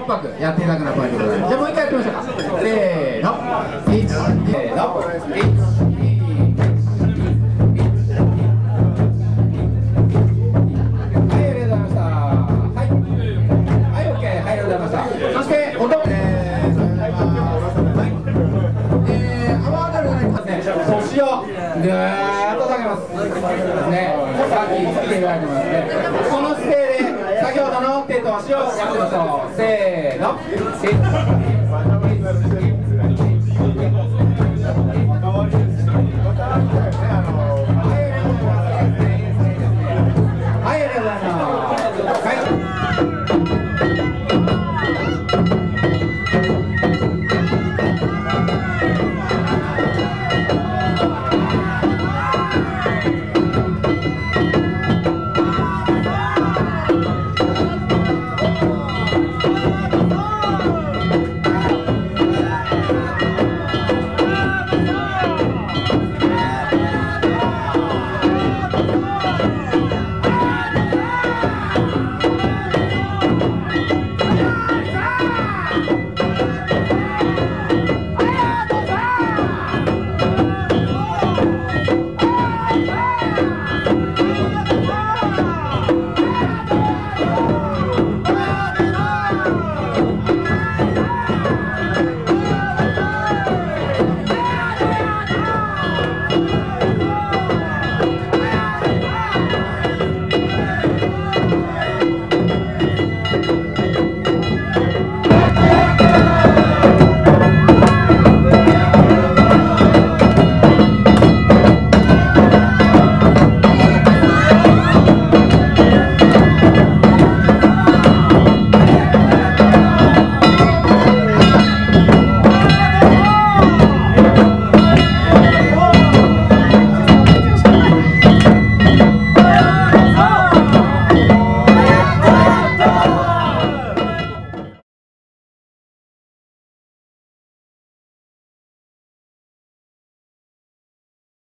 6拍やっていただくのがポイントでございます。じゃあもう一回やってみましょうか。せーの、1、せーの、1、そして音、腰をぐーっと下げますね。さっきつけていただいてますね。この姿勢で先ほどの手と足をやってみましょう。せーの。